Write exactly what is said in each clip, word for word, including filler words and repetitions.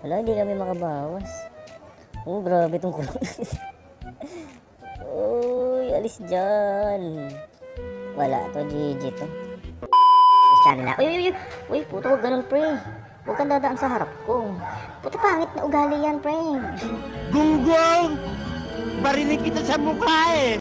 Wala, hindi kami makabawas. Oh, grabe itong kulong. Uy, alis dyan. Wala to, G G to. Channel na. Uy, uy, uy. Uy, puto, huwag ganun, pre. Huwag kang dadaan sa harap ko. Puto, pangit na ugali yan, pre. Gunggong! Barinig kita sa mukha eh!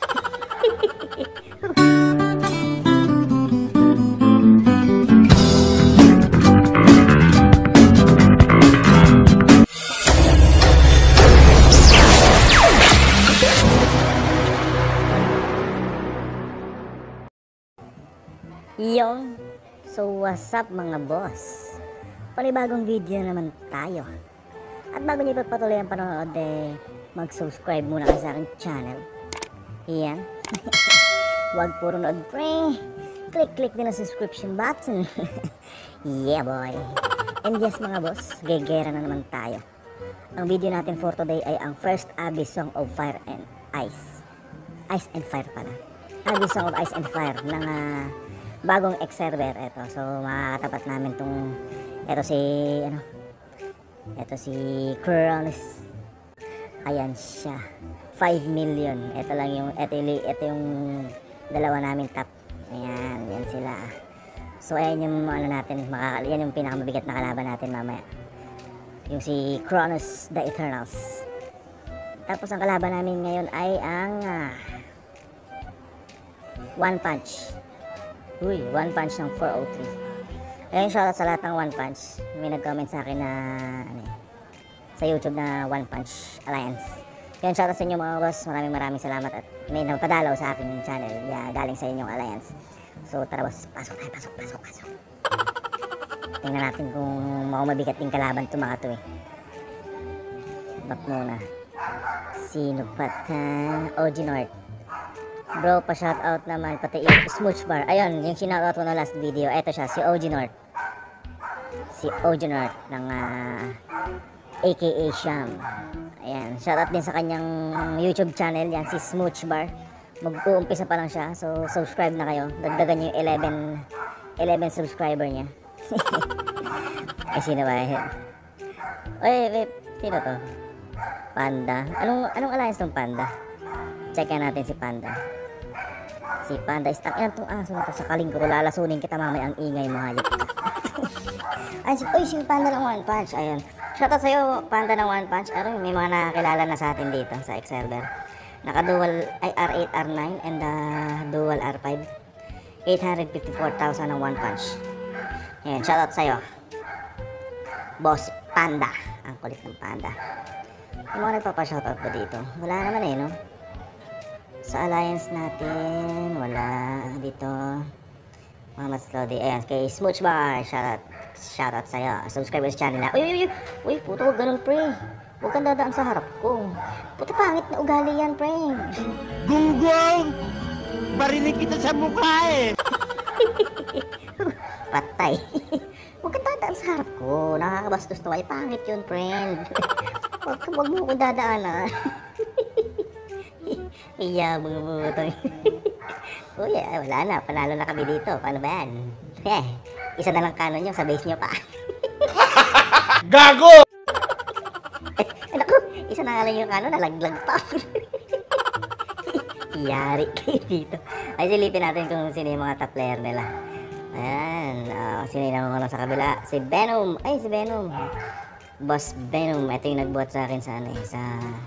Yung, so what's up mga boss? Panibagong video naman tayo. At bago niyo ipagpatuloy ang panonood, eh, mag-subscribe muna kayo sa aking channel. Yan. Huwag puro nood, pre. Click-click din ang subscription button. Yeah, boy. And yes mga boss, gegera na naman tayo. Ang video natin for today ay ang first Abby Song of Fire and Ice. Ice and Fire pala. Abby Song of Ice and Fire ng uh, bagong ex-server. Ito, so makakatapat namin tong ito si ano ito si Kronos. Ayan siya, five million. Ito lang yung ito, ito yung dalawa namin top. Ayan, yan sila. So ayan yung ano natin, makaka, yan yung pinakamabigat na kalaban natin mamaya, yung si Kronos the Eternals. Tapos ang kalaban namin ngayon ay ang uh, One Punch. Uy, One Punch ng four oh three. Ayun, shoutout sa lahat ng One Punch. May nag-comment sa akin na ano, sa YouTube na One Punch Alliance. Yun, shoutout sa inyo mga boss. Maraming maraming salamat at may napadalaw sa aking channel. Yeah, galing sa inyong Alliance. So tara boss, pasok tayo, pasok, pasok, pasok. Tingnan natin kung mabigat din kalaban ito mga to eh. Back muna. Sino pa ta? O G North. Bro, pa-shoutout naman, pati yung Smooch Bar. Ayun, yung sinoutout ko na last video. Ito siya, si O G North. Si O G North ng uh, A K A Sham. Ayan, shoutout din sa kanyang YouTube channel. Yan, si Smooch Bar. Mag-uumpisa pa lang siya. So, subscribe na kayo. Dagdagan niyo yung eleven, eleven subscriber niya. Ay, sino ba? Uy, wait, sino to? Panda. Anong, anong alliance tong Panda? Check natin si Panda. Si Panda, istang yan itong aso na to. Sakaling ko, lalasunin kita mamaya, ang ingay mo, hayop ka. Ay, si, uy, si Panda ng One Punch. Ayun. Shoutout sa'yo, Panda ng One Punch. Ano, may mga nakakilala na sa atin dito sa X-Server. Naka-dual ay R eight, R nine, and uh, dual R five. eight hundred fifty-four thousand ng One Punch. Ayan, shoutout sa'yo, Boss Panda. Ang kulit ng Panda. Yung mga nagpapa-shoutout ba dito? Wala naman eh, no? Sa alliance natin, wala dito. Mama Slody. Ayan, kay Smooch Bar. Shoutout. Shoutout sa'yo. Subscribe sa channel na. Uy, uy, uy. Uy, puto, huwag ganun, pre. Huwag kang dadaan sa harap ko. Puto, pangit na ugali yan, pre. Gunggong! Barinig kita sa mukha eh! Patay. Huwag kang dadaan sa harap ko. Nakakabastos to. Ay, pangit yun, friend. Huwag, huwag mo kong dadaan, ha. Iya, mga butong. Uy, wala na. Panalo na kami dito. Paano ba yan? Eh, isa na lang kanon nyo. Sa base nyo pa. Gago! Eh, naku, isa na nga lang yung kanon. Nalaglag pa. Yari kayo dito. Ay, silipin natin kung sino yung mga top player nila. Ayan. Uh, sino yung nangungulang sa kabila? Si Venom. Ay, si Venom. Boss Venom. Ito yung nagbuhat sa akin sa ano eh. Sa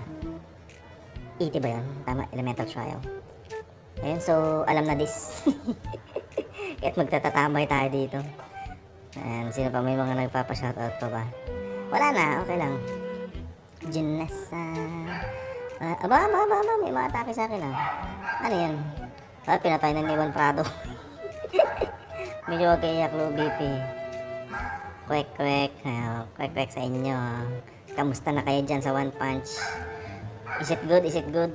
E T ba yun? Tama, Elemental Trial. Ayun, so alam na this. Kahit magtatatambay tayo dito. Ayan, sino pa? May mga nagpapa-shoutout pa ba? Wala na, okay lang. Janessa. Uh, aba, aba, aba, aba, may mga atake sa akin ah. Ano yan? Ah, pinatay na ni Juan Prado. Medyo okay, Yaklo B P. Kwek, kwek. Kwek, kwek sa inyo. Kamusta na kayo dyan sa One Punch? Is it good? Is it good?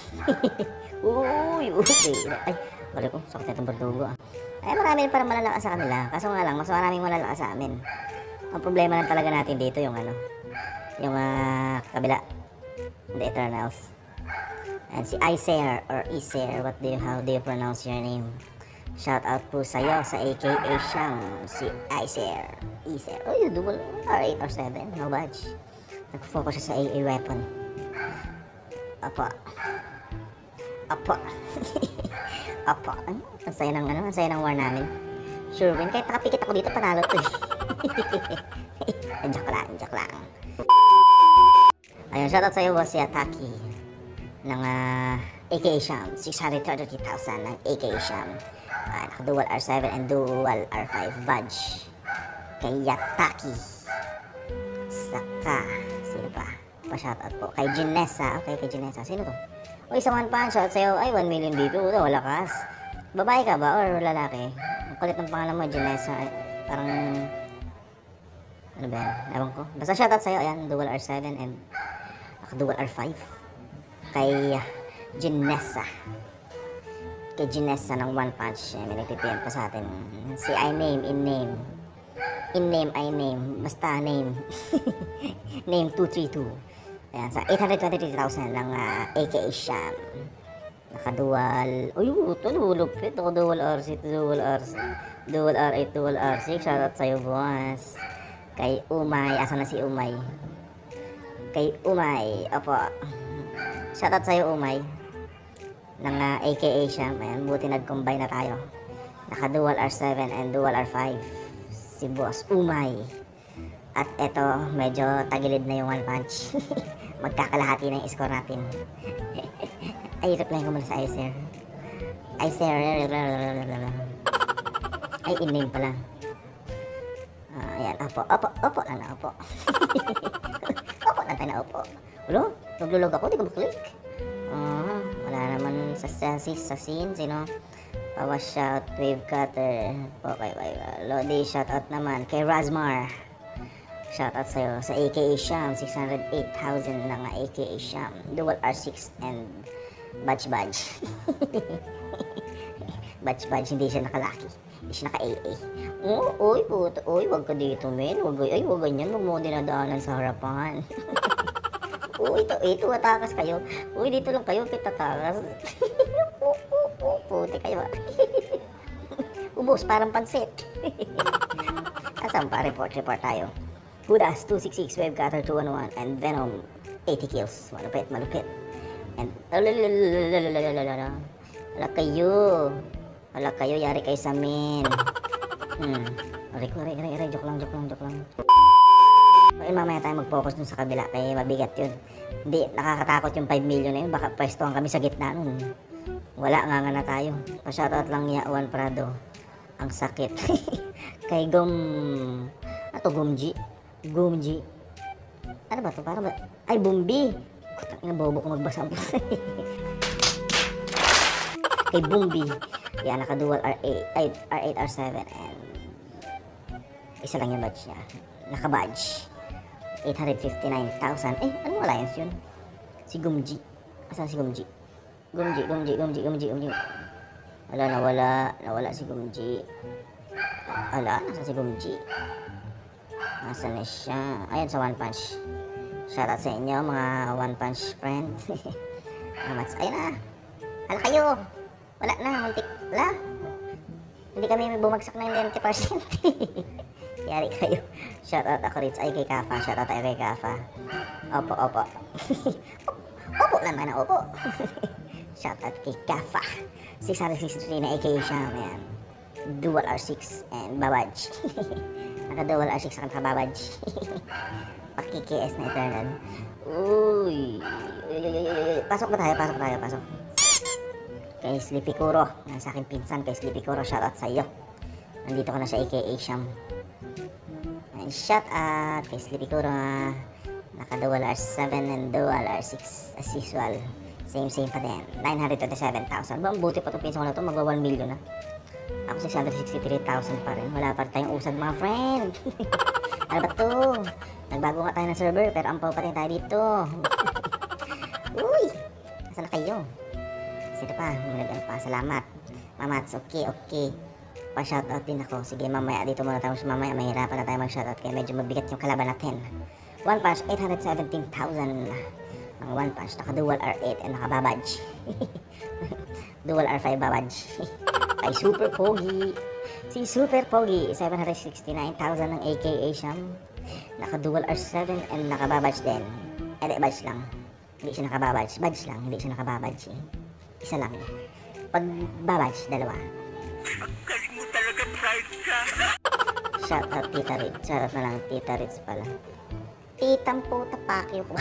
Uy, uy. Ay, wala ko. Sakit na itong berdugo ah. Ay, marami rin parang malalakas sa kanila. Kaso nga lang, mas maraming malalakas sa amin. Ang problema lang talaga natin dito yung ano, yung uh, kabila. The Eternals. And si Icer or Icer, what do you, how do you pronounce your name? Shout out po sa'yo sa A K A Sham, si Icer. Icer. Oh, you double R eight or seven. No badge. Nag-focus siya sa A A weapon. Apa. Apa. Apa. Ang saya ng ano, ang saya ng war namin. Sure win. Kahit nakapikit ako dito, panalo to eh. Joke lang, joke lang. Ayun, shoutout sa'yo boss si Ataki ng uh, A K A Sham. six hundred thirty thousand ng A K A Sham. Uh, naka-dual R seven and dual R five badge. Kay Yataki. Saka, sino pa? Pa-shoutout po. Kay Ginessa. Okay, kay Ginessa. Sino to? Uy, sa one punch, shoutout sa'yo. Ay, one million dito. Ito, lakas. Babae ka ba or lalaki? Ang kulit ng pangalan mo, Ginessa. Ay, parang, ano ba yan? Ewan ko. Basta shoutout sa'yo. Ayan, dual R seven and naka-dual R five. Kay uh, Ginessa. Kay Ginessa ng one punch. May nagpipiyam pa sa atin. Si I name, in name. In name, I name. Basta name. Name two three two. Ayan, sa eight hundred twenty-three thousand ng uh, A K A Sham. Naka-dual. Uy, ito, lupit. Ito, dual R six, dual R six. Dual R eight, dual R six. Shoutout sa'yo, boss. Kay Umay. Asan na si Umay? Kay Umay. Opo. Shoutout sa'yo, Umay. Ng uh, A K A Sham. Ayan, buti nag-combine na tayo. Naka-dual R seven and dual R five. Si Boss Umay. At eto, medyo tagilid na yung one punch. Magkakalahati na yung score natin. Ay, reply ko muna sa Icer. Icer. Ay, in-name pala. Uh, ayan, opo. Opo, opo lang na, opo. Opo lang tayo na, opo. Ulo, naglulog ako, di ko maklik. Uh, wala naman sa, sa, sa scene, sino? Pawa shout, wave cutter. Okay, okay. Lodi, shout out naman kay Razmar. Shout out sa'yo sa A K A Sham. six hundred eight thousand ng A K A Sham. Dual R six and badge badge. Badge badge, hindi siya nakalaki. Hindi siya naka-A A. Oh, oy, puto. Oy, wag ka dito, men. Wag, ay, wag ganyan. Wag mo dinadaanan sa harapan. Uy, ito, ito, atakas kayo. Uy, dito lang kayo, kita takas. Puti kayo. Ubus, parang pansit. Asan pa? Report, report tayo. Budas, two sixty-six, Wave Cutter, two eleven, and Venom, eighty kills. Malupit, malupit. And, wala kayo. Wala kayo, yari kayo sa amin. Hmm. Aray ko, aray, aray, aray. Joke lang, joke lang, joke lang. Ayun, mamaya tayo mag-focus dun sa kabila. Kaya mabigat yun. Hindi, nakakatakot yung five million na yun. Baka pwestuhan kami sa gitna nun. Wala nga nga na tayo. Pa-shoutout lang niya, Juan Prado. Ang sakit. Kay Gum... Ato, Gumji. Gumji. Ano ba to? Para ba? Ay, Bumbi. Kutang ina, bobo ko magbasa. Kay Bumbi. Yan, naka-dual R eight, ay, R eight, R seven, and... Isa lang yung badge niya. Naka-badge. eight hundred fifty-nine thousand. Eh, anong alliance yun? Si Gumji. Asan si Gumji? Gumji, Gumji, Gumji, Gumji, Gumji. Wala, nawala. Nawala si Gumji. Wala, nasa si Gumji. Nasaan na siya? Ayan sa One Punch. Shoutout sa inyo, mga One Punch friend. Amats, ayun na. Hala kayo. Wala na, muntik. Wala. Hindi kami bumagsak ng ninety percent. Yari kayo. Shoutout ako rin. Ay, kay Kafa. Shoutout ay kay Kafa. Opo, opo. Opo lang na, opo. Shoutout kay Kafa. six hundred sixty-three na A K A siya. Ayan. Dual R six and Babaj. Naka-dual R six at naka-Babaj. Paki-K S na Eternal. Uy. Pasok ba tayo? Pasok tayo. Pasok. Kay Sleepy Kuro. Nasa aking pinsan. Kay Sleepy Kuro. Shoutout sa iyo. Nandito ko na sa A K A Sham. And shout out kay Sleepy Kuro. Naka-dual R seven and dual R six as usual. Same same pa din. nine hundred twenty-seven thousand. Ba, buti pa itong pinsan ko na ito. Magwa one million na. Ako six hundred sixty-three thousand pa rin. Wala pa tayong usad mga friend. Ano ba ito? Nagbago nga tayo ng server pero ampaw pa rin tayo dito. Uy! Nasaan na kayo? Sino pa? Minagan pa. Salamat. Mamats, okay, okay. Pa-shoutout din ako. Sige, mamaya dito muna tayo. Mamaya mahirapan na tayo mag-shoutout kaya medyo mabigat yung kalaban natin. One Punch, eight hundred seventeen thousand. Ang One Punch, naka-dual R eight and naka-Babaj. Dual R five Babaj. Ay, Super Pogi. Si Super Pogi, seven hundred sixty-nine thousand ng A K A Sham. Naka-dual R seven and nakababadge din. Eh, di, badge lang. Hindi siya nakababadge. Badge lang, hindi siya nakababadge eh. Isa lang. Pag babadge, dalawa. Galing mo talaga, pride ka. Shout out Tita Ritz. Shout out na lang Tita Ritz pala. Titang puta pakyo ko.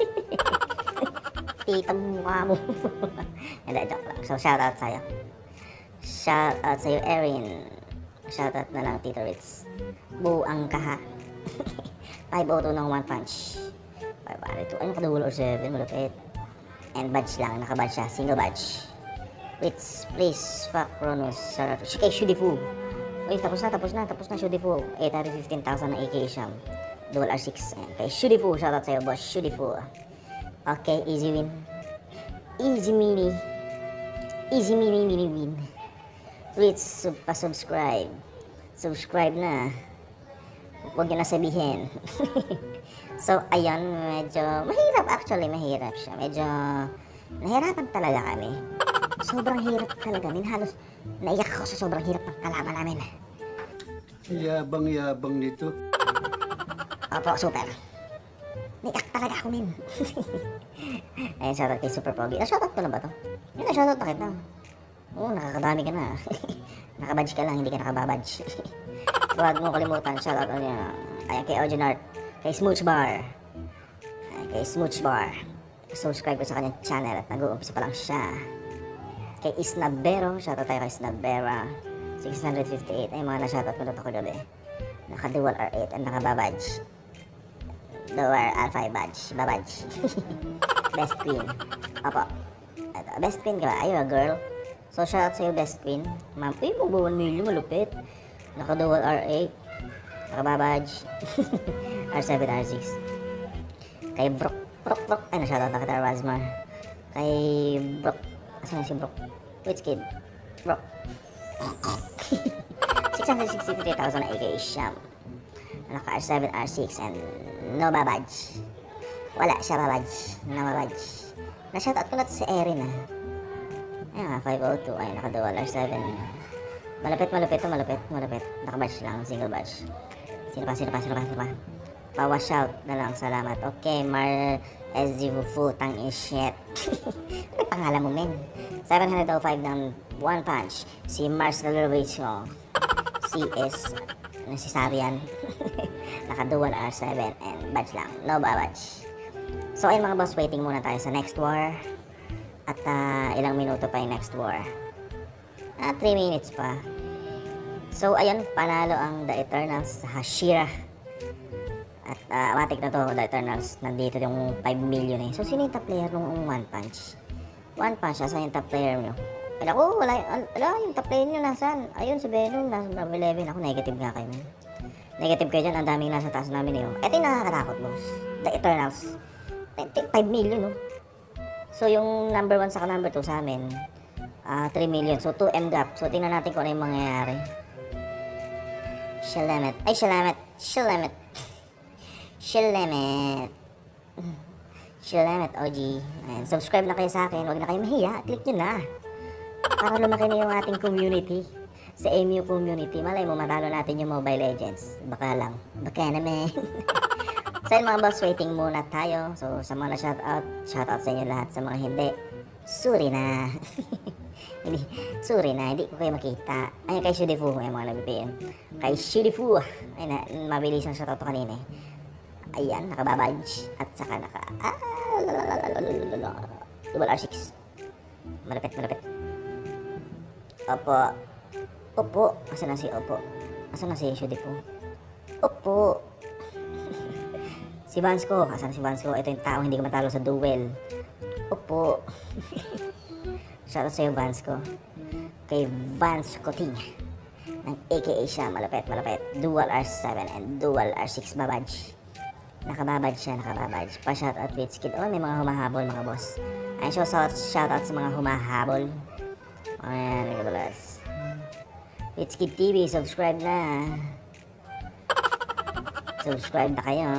Titang mukha mo. Hindi, joke lang. So, shout out sa'yo. Shout out sa'yo, Erin. Shout out na lang Tita Ritz. Buang ka ha. five oh two ng one punch. five oh two. Ay, naka-double or seven. Malupit. And badge lang. Naka-badge siya. Single badge. Ritz, please. Fuck Kronos. Shout out. Kay Shudifu. Uy, tapos na, tapos na, tapos na Shudifu. eight hundred fifteen thousand na A K Sham. Dual R six. Ayan. Kay Shudifu. Shout out sa'yo, boss. Shudifu. Okay, easy win. Easy mini. Easy mini mini win. Ritz, sub pa-subscribe. Subscribe na. Huwag nyo na sabihin. So, ayun, medyo mahirap actually, mahirap siya. Medyo nahirapan talaga kami. Sobrang hirap talaga. Min, halos naiyak ako sa sobrang hirap ng kalaban namin. Yabang-yabang nito. Opo, super. Naiyak talaga ako, min. Ayun, shoutout kay Super Pogi. Na-shoutout ko na ba to? Yun, na-shoutout pa kita. Oo, nakakadami ka na. Nakabadge ka lang, hindi ka nakababadge. Huwag mo kalimutan, shoutout ko niya. Ayan, kay Audionart, kay Smooch Bar. Ayan, kay Smooch Bar. Subscribe ko sa kanyang channel at nag-uumpisa pa lang siya. Kay Isnabero, shoutout tayo kay Isnabera. six hundred fifty-eight, ay mga na-shoutout ko dito ko gabi. Naka-dual R eight and naka-babadge. Dual R five badge, babadge. Best Queen. Opo. Ito, Best Queen ka ba? Ayaw, girl. So, shoutout sa'yo, Best Queen. Ma'am, uy, mag one million, malupit. Naka-dual R eight. Naka-babadge. R seven, R six. Kay Brook. Brook, Brook. Ay, na-shoutout na kita, Razmar. Kay Brook. Asan na si Brook? Which kid? Brook. six hundred sixty-three thousand na A K Sham. Naka-R seven, R six, and no babadge. Wala siya babadge. No babadge. Na-shoutout ko na to si Erin, ah. Ayan, five oh two. Ay, naka-dual R seven. Malapit, malapit to, malapit, malapit. Naka-badge lang, single badge. Sino pa, sino pa, sino pa, sino pa? Pa-wash out na lang, salamat. Okay, Mar Ezivufu, tang is shit. Ano pangalan mo, men? seven oh five ng one punch. Si Mars Nalurwicho. Si S. Ano si Sarian? Naka-dual R seven and badge lang. No badge. So, ayun mga boss, waiting muna tayo sa next war. At uh, ilang minuto pa yung next war. Ah, three minutes pa. So, ayun, panalo ang The Eternals sa Hashira. At uh, matik na to, The Eternals. Nandito yung five million eh. So, sino yung top player nung One Punch? One Punch, asan yung top player nyo? Ay, ako, wala, wala, yung top player nyo nasan? Ayun, si Venom, nasa level eleven. Ako, negative nga kayo, man. Negative kayo dyan, ang daming nasa taas namin eh. Ito yung nakakatakot, boss. The Eternals. five million, no? So, yung number one sa number two sa amin, uh, three million. So, two M gap. So, tingnan natin kung ano yung mangyayari. Shalamet. Ay, shalamet. Shalamet. Shalamet. Shalamet, O G. Ayan, subscribe na kayo sa akin. Huwag na kayo mahiya. Click nyo na. Para lumaki na yung ating community. Sa M U community. Malay mo, matalo natin yung Mobile Legends. Baka lang. Baka naman. So yun mga boss, waiting muna tayo. So sa mga na-shoutout, shoutout sa inyo lahat. Sa mga hindi, sorry na. Hindi, sorry na, hindi ko kayo makita. Ayun kay Shudifu, yung mga nag-P M. Kay Shudifu, ayun na, mabilis ang shoutout ko kanina eh. Ayan, nakababadge. At saka naka, ah, double R six. Malapit, malapit. Opo. Opo. Asan na si Opo? Asan na si Shudifu? Opo. Si Vansco, asan si Vansco? Ito yung tao hindi ko matalo sa duel. Opo. Shoutout sa'yo, Vansco. Kay Vansco Ting. Ng A K A siya, malapit, malapit. Dual R seven and dual R six babadge. Nakababadge siya, nakababadge. Pa-shoutout with Skid. Oh, may mga humahabol, mga boss. Ayun, so, shoutout sa mga humahabol. Ayan, mga boss. With Skid T V, subscribe na. Subscribe na kayo.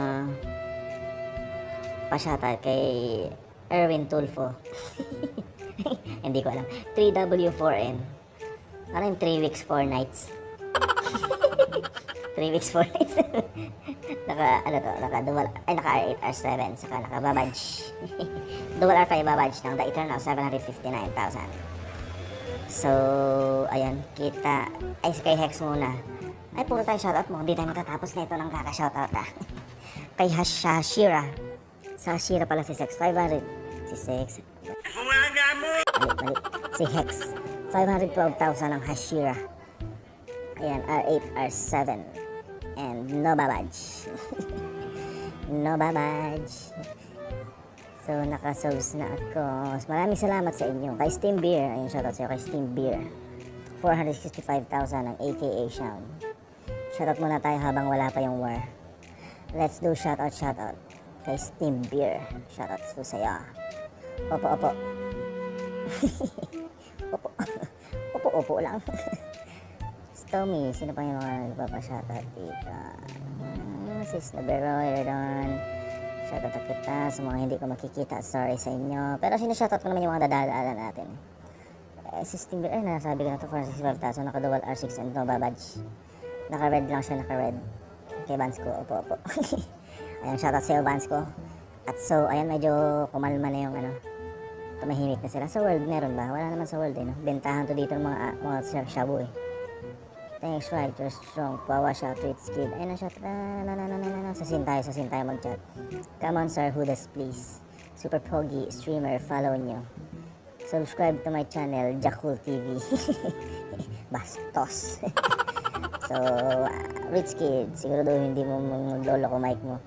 Pa-shoutout kay Erwin Tulfo. Hindi ko alam. three W four N. Ano yung three weeks, four nights? three weeks, four days. naka, ano to, naka dual, ay naka R eight, R seven, saka naka babadge. Dual R five babadge ng The Eternal, seven hundred fifty-nine thousand. So, ayan, kita, ay kay Hex muna. Ay, puro tayo shoutout mo, hindi tayo matatapos na ito ng kaka-shoutout ah. Kay Hashira. Sa Hashira pala si Sex, five hundred. Si Sex. Buwaga mo! Mali, mali. Si Hex, five hundred twelve thousand ang Hashira. Ayan, R eight, R seven. And no babadge. No babadge. So, naka-subs na ako. Maraming salamat sa inyo. Kay Steam Beer. Ayun, shoutout sa'yo kay Steam Beer. four hundred sixty-five thousand ang A K A Sean. Shoutout muna tayo habang wala pa yung war. Let's do shoutout, shoutout. Kay Steam Beer. Shoutout to sa'yo. Opo, opo. Opo. Opo, opo lang. Tommy, sino pa yung mga nagpapashoutout dito? Hmm, Sis Naberoy, Redon. Shoutout na kita sa mga hindi ko makikita. Sorry sa inyo. Pero sinashoutout ko naman yung mga dadaanan natin. Eh, si Steam Beer, ay nasabi ko na ito, four hundred sixty-five thousand, naka-dual R six and no babadge. Naka-red lang siya, naka-red. Kay Vansco, opo, opo. Ayan, shoutout sa'yo, Vansco. At so, ayan, medyo kumalma na yung ano, tumahimik na sila. Sa world, meron ba? Wala naman sa world eh, no? Bentahan to dito ng mga, mga shabu eh. Thanks, right, you're strong. Pawa shout, treats kid. Ay, na-shout. Na, na, na, na, na, na. Sasin tayo, sasin tayo mag-chat. Come on, sir, Hudas, please. Super Pogi, streamer, follow nyo. Subscribe to my channel, Jakul T V. Bastos. So, uh, rich kid, siguro daw hindi mo maglolo ko mic mo.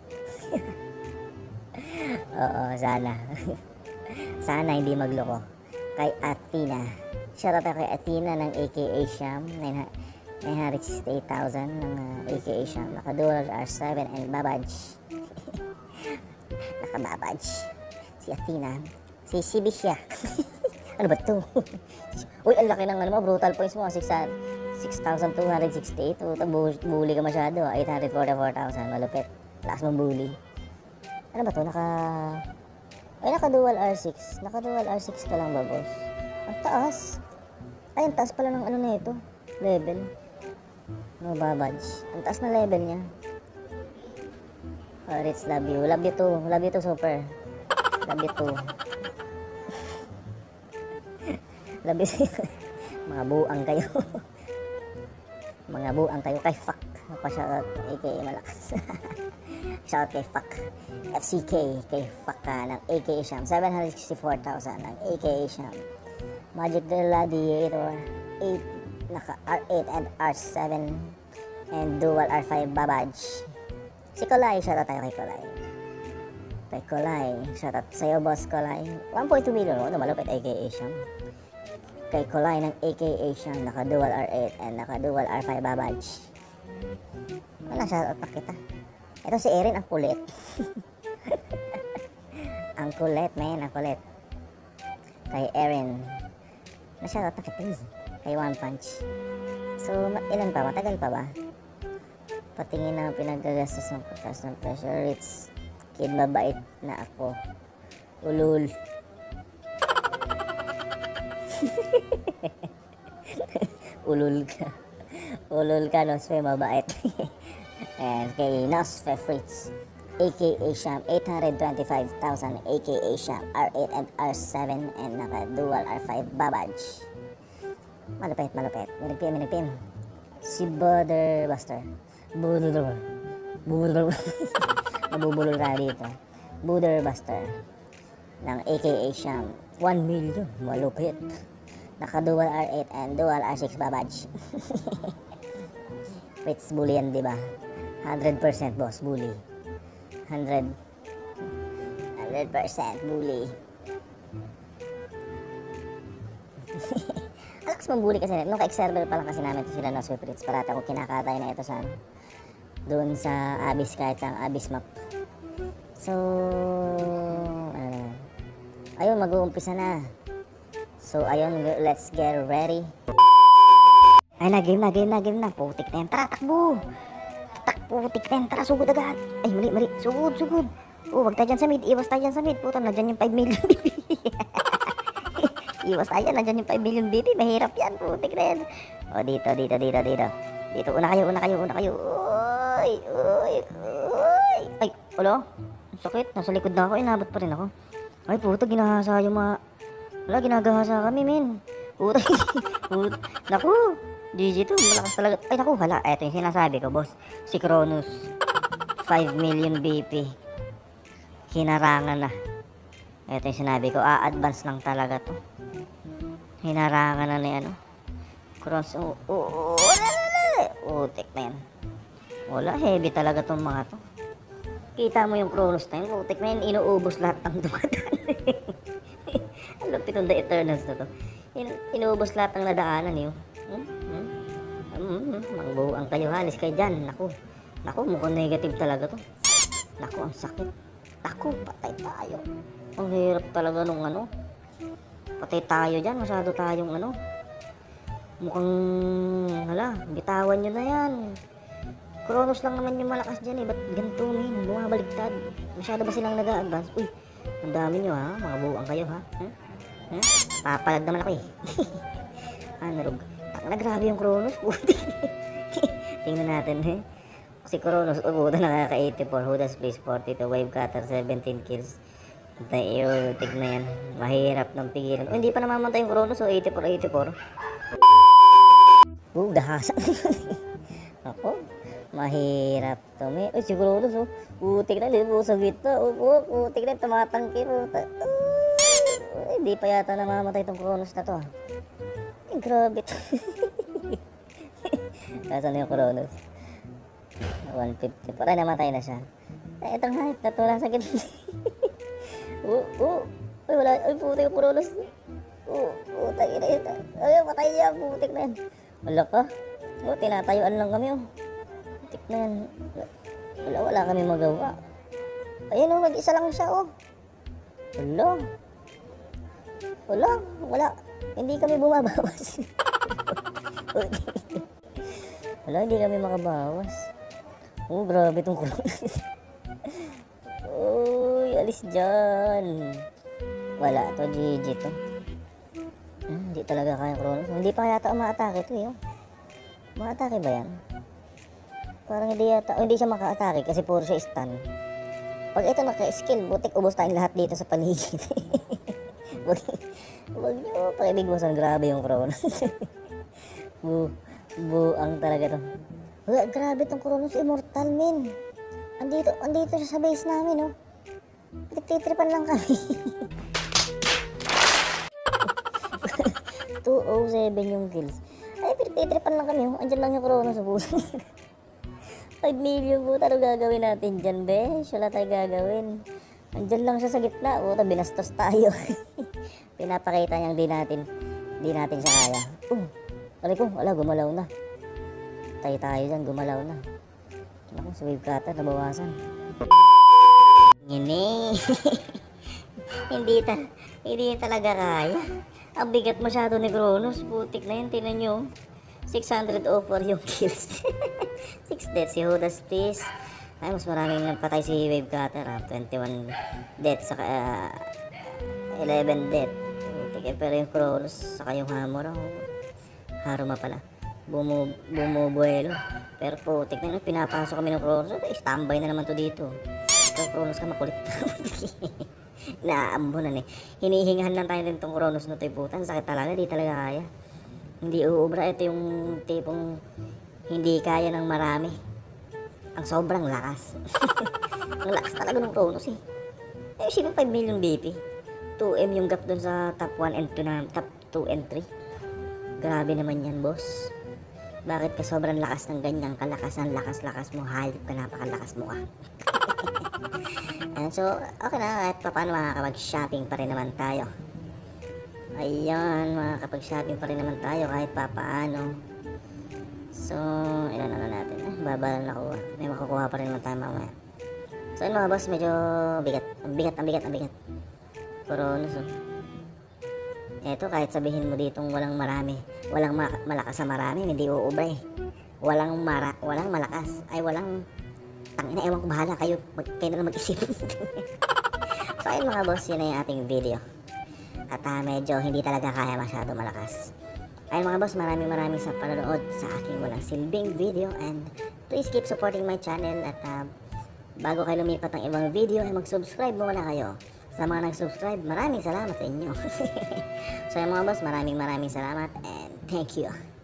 Oo, sana. Sana hindi magloko. Kay Athena. Shoutout ako kay Athena ng A K A Sham. nine hundred sixty-eight thousand ng uh, A K A Sham. Naka-dual R seven and babadge. Naka-babadge. Si Athena. Si Sibisha. Ano ba ito? Uy, ang laki ng ano mo. Brutal points mo. six thousand two hundred sixty-eight. Puta, bully ka masyado. eight hundred forty-four thousand. Malupit. Lakas mong bully. Ano ba ito? Naka... Ay, naka-dual R six. Naka-dual R six ka lang ba, boss? Ang taas. Ay, ang taas pala ng ano na ito. Level. No babadge. Ang taas na level niya. Oh, Rich, love you. Love you too. Love you too, super. Love you too. Love you too. Mga buang kayo. Mga buang kayo. Kay fuck. Mapa-shoutout. A K A malakas. Shoutout kay fuck. F C K. Kay fuck ka ng A K A Sham. seven hundred sixty-four thousand ng A K A Sham. Magic Gladiator. eight. Naka R eight and R seven. And dual R five babadge. Si Kolay. Shoutout tayo kay Kolay. Kay Kolay. Shoutout sa'yo, boss Kolay. one point two million. Ano, malupit A K A Sham. Kay Kolay ng A K A Sham. Naka dual R eight and naka dual R five babadge. Wala, shoutout na kita. Ito si Erin, ang kulit. Ang kulit, man. Ang kulit. Kay Erin. Na-shoutout na kita. Kay One Punch. So, ilan pa? Matagal pa ba? Patingin na pinagagastos ng podcast ng pressure. It's kid, mabait na ako. Ulul. Ulul ka. Ulul ka, Nosfe, mabait. And kay Nosfe Fritz, A K A Sham, eight hundred twenty-five thousand, A K A Sham, R eight and R seven, and naka-dual R five babadge. Malupit, malupit. Minag-P M, minag-P M. Si Butter Buster. Butter. Butter. Mabubulol tayo dito. Butter Buster. Ng A K A Sham. one million. Malupit. Naka-dual R eight and dual R six babadge. Fritz, bully yan, diba? one hundred percent boss, bully. one hundred. one hundred percent bully. Alakas mong bully kasi. Nung ka-server pa lang kasi namin ito sila Nosfe Fritz. Parata ko kinakatay na ito sa doon sa Abyss, kahit sa Abyss map. So, ano, ayun, mag-uumpisa na. So, ayun, let's get ready. Ay, na-game na, game na, game na. Putik na yan. Tara, takbo. Tak, putik na yan. Tara, sugod agad. Ay, mali, mali. Sugod, sugod. Oh, wag tayo dyan sa mid. Iwas tayo dyan sa mid. Puta, nandyan yung five million B P. Iwas tayo dyan. Nandyan yung five million B P. Mahirap yan. Putik na yan. Oh, dito, dito, dito, dito. Dito, una kayo, una kayo, una kayo. Oh, Uy! Uy! Uy! Ay! Wala? Ang sakit. Nasa likod na ako. Inabot pa rin ako. Ay, puta. Ginahasa yung mga... Wala, ginagahasa kami, men. Puta. Puta. Naku! G G to. Malakas talaga. Ay, naku. Hala. Eto yung sinasabi ko, boss. Si Cronus. five million B P. Hinarangan na. Eto yung sinabi ko. A-advance lang talaga to. Hinarangan na ni ano. Cross. Oo. Oo. Utik na yan. Wala. Heavy talaga tong mga to. Kita mo yung Cronus na yun. Utik na yan. Inuubos lahat ng dumadaan. Ang lupit ng The Eternals na to. In inuubos lahat ng nadaanan yun. Hmm? Hmm? Hmm? Hmm? Mangbuang kayo. Halis kayo dyan. Naku. Naku. Mukhang negative talaga to. Naku. Ang sakit. Naku. Patay tayo. Ang hirap talaga nung ano. Patay tayo dyan. Masyado tayong ano. Mukhang, hala, bitawan nyo na yan. Cronus lang naman yung malakas dyan eh. Ba't ganito, min? Bumabaliktad. Masyado ba silang nag-a-advance? Uy, ang dami nyo ha. Mga buwang kayo ha. Hmm? Hmm? Papalag naman ako eh. Ah, narug. Na grabe yung Cronus. Tingnan natin eh. Si Cronus, ubuto nakaka eighty-four. Hudas please forty-two. Wave cutter seventeen kills. Tayo, tignan yan. Mahirap ng pigilan. Oh, hindi pa namamatay yung Cronus. So, eighty-four, eighty-four. Oh, dahasa. Ako, mahirap to. May, uy, siguro ito, so, putik na, di po sa gitna. Oh, oh, putik na, tumatangkir. Oh, ta uh, hindi pa yata namamatay itong Cronus na to. Ay, grabe to. Nasaan na yung Cronus? one fifty. Parang namatay na siya. Ay, itong hype na to, nasa gitna. Oh, oh. Uy, wala. Uy, putik yung Cronus. Oh, putik na ito. Ay, patay niya, putik na yan. Wala ka. Oh, tinatayuan lang kami oh. Putik na yan. Wala, wala kami magawa. Ayun oh, mag-isa lang siya oh. Wala. Wala, wala. Hindi kami bumabawas. Wala, hindi kami makabawas. Oh, grabe itong Cronus. Uy, alis dyan. Wala to, G G to. Hmm, hindi talaga kaya Cronus. Hindi pa yata umaatake ito eh. Oh. Umaatake ba yan? Parang hindi yata. Oh, hindi siya maka-atake kasi puro siya stun. Pag ito naka-skill, butik ubos tayong lahat dito sa paligid. Huwag nyo pakibigwasan. Grabe yung Cronus. Bu buang talaga to. Uy, grabe tong Cronus. Immortal min. Andito, andito siya sa base namin oh. Nagtitripan lang kami. two oh seven yung kills. Ay, pinagtitripan lang kami. Andyan lang yung Cronus sa puso. five million po. Ano gagawin natin dyan, be? Wala tayo gagawin. Andyan lang siya sa gitna. Puta, binastos tayo. Pinapakita niyang di natin, di natin siya kaya. Uh, alay ko, wala, gumalaw na. Tayo tayo dyan, gumalaw na. Naku, sa wave cutter, nabawasan. Ngini. Hindi ta, hindi talaga kaya. Ang bigat masyado ni Cronus. Putik na yun, tinan nyo. six hundred oh four yung kills. six deaths si Judas please. Ay, mas maraming nagpatay si Wave Cutter ha. twenty-one deaths saka uh, eleven deaths. Putik eh, pero yung Cronus saka yung Hammer oh. Haruma pala. Bumu bumubuelo. Pero putik na yun, pinapasok kami ng Cronus. Standby na naman to dito. Ito Cronus ka makulit. Naambunan eh. Hinihingahan lang tayo din tong Cronus na ito putan. Sakit talaga, di talaga kaya. Hindi uubra. Ito yung tipong hindi kaya ng marami. Ang sobrang lakas. Ang lakas talaga ng Cronus eh. Eh, sino five million B P? two M yung gap dun sa top one and two na top two and three. Grabe naman yan, boss. Bakit ka sobrang lakas ng ganyang kalakasan? Lakas-lakas mo. Hayop ka, napakalakas mo ka. And so, okay na, kahit pa paano makakapag-shopping pa rin naman tayo. Ayan, makakapag-shopping pa rin naman tayo kahit pa paano. So, ilan na natin eh, babalan ako. May makukuha pa rin naman tayo mamaya. So, yun mga boss, medyo bigat. Ang bigat, ang bigat, ang bigat. Cronus oh. Eto, kahit sabihin mo ditong walang marami, walang ma malakas sa marami, hindi uubra eh. Walang mara, walang malakas, ay walang tangina, ewan ko, bahala kayo, mag, kayo na mag-isip. So ayun mga boss, yun na yung ating video. At uh, medyo hindi talaga kaya masyado malakas. Ayun mga boss, maraming maraming sa panonood sa aking walang silbing video and please keep supporting my channel at uh, bago kayo lumipat ng ibang video ay mag-subscribe muna kayo. Sa mga nag-subscribe, maraming salamat sa inyo. So yung mga boss, maraming maraming salamat and thank you.